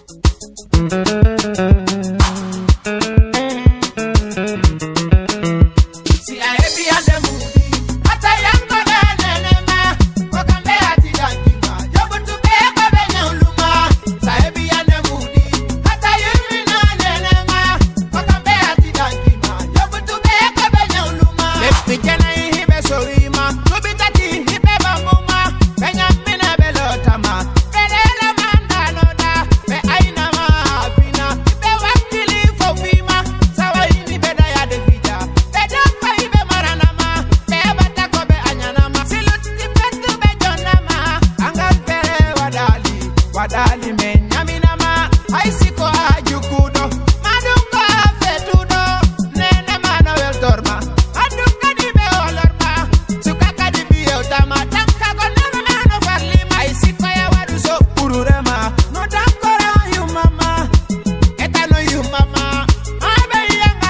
Wadali menyaminama aisiko ajukudo madunga fetudo nene mano wel torma aduka di be olorma sukaka di bi utama tanka go nene mano farlima aisiko ya waduso ururema no dankora you mama etano you mama abe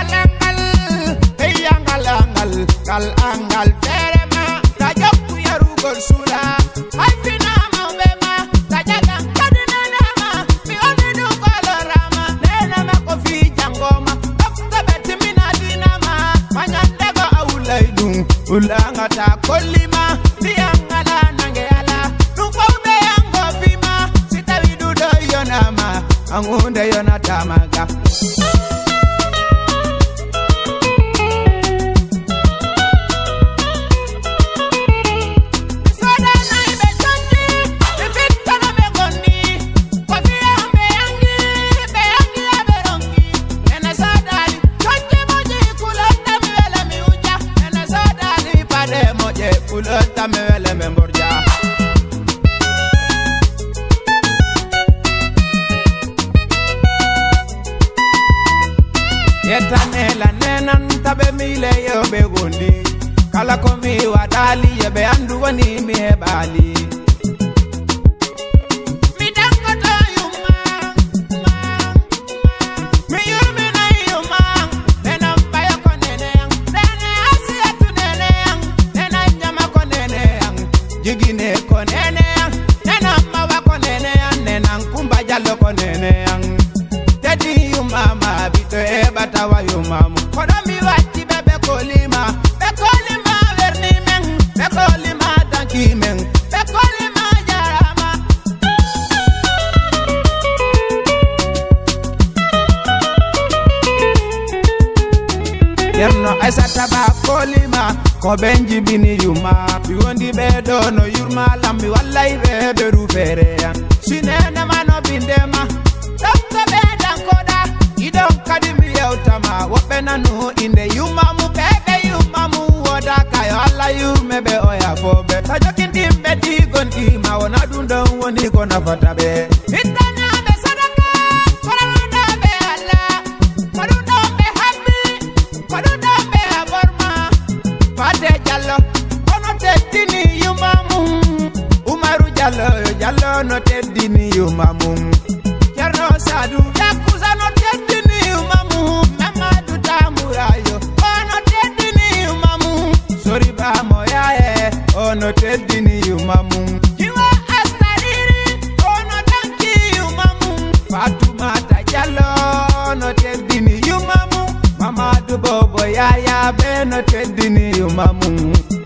yangalangal kal angal ferema tajoku yarugol sula ay fina ulanga ta kolima diangala nangeala nungoude yango fima sitawidudo yonama angunde yonatamaga Ulota me vele me morja Yetanela nenan tabe mile yo begundi Kala komi wadali yebe andu wani mi hebali Jigine konene nena mawa konene nena kumba jalo konene tedi yu mama bito e batawa yu mama kono mi wati bebe kolima verni men be kolima danki men be kolima jarama yerno aisata ba kolima ko benji bini yuma biwondi be dono yurma lambi wallahi be beru fere sinene mano bindema dokto be dankoda idon kadimi yewtama wobe nanu inde yuma mu bebe yuma mu woda kayo alla yume be oya fobe tajokin dimbe digon ima wona dundon woni ko nafata be itana be sadaka korona be alla kodudo be happy kodudo be borma Pate Jallo, ono teddini yumamu Umaru Jallo no teddini yumamu Cerno Sadu Yakuza no teddini yumamu Mamadou Tamurayo ono teddini yumamu Soriba Moyae ono teddini yumamu Jiwa Astariri ono danki yumamu Fatoumata Jallo ono teddini yumamu Mamadou Bobo Yaya beno teddini yumamu